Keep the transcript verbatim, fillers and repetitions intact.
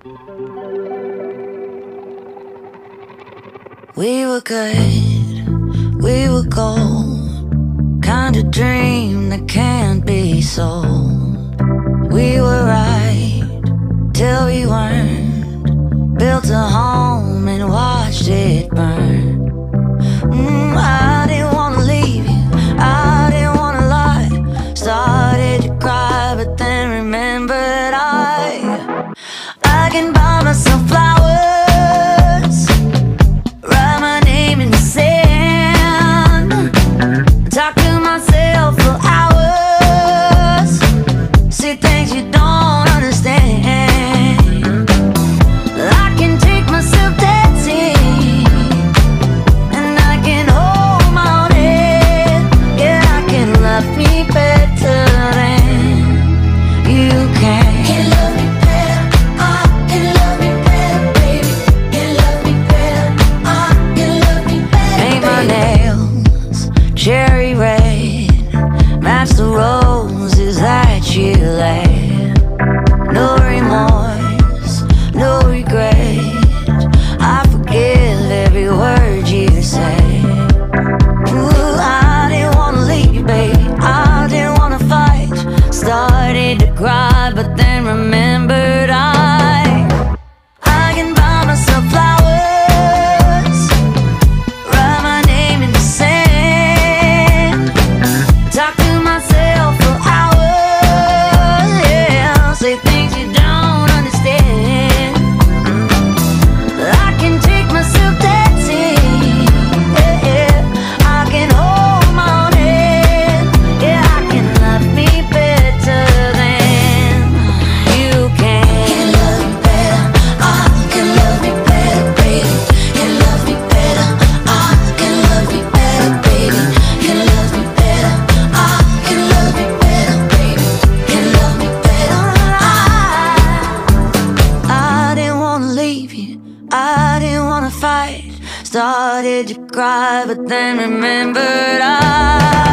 We were good, we were gold, kind of dream that can't be sold. We were right till we weren't, built a home and watched it burn. mm, I didn't wanna leave you, I didn't wanna lie. Started to cry but then remembered I I can buy myself flowers, talk to myself for hours, see things you don't understand. I can take myself dancing, and I can hold my own head. Yeah, I can love me better than you can. Can love me better, I can love me better, baby. Can love me better, I can love me better. Paint my nails cherry red, match the roses that you laid. No remorse, no regret, I forgive every word you say. Ooh, I didn't wanna leave you, baby, I didn't wanna fight. Started to cry but then remembered I I can buy myself flowers, write my name in the sand, talk to myself for hours, yeah, say things you don't understand. I can take myself dancing, yeah, yeah. I can hold my own head, yeah, I can love me better than you can. Can love me better, I can love me better, baby. Can love me better, I can love me better, baby. Can love me better, I can love me better, baby. Can love me better, I I didn't wanna leave you, I didn't wanna fight. Started to cry but then remembered I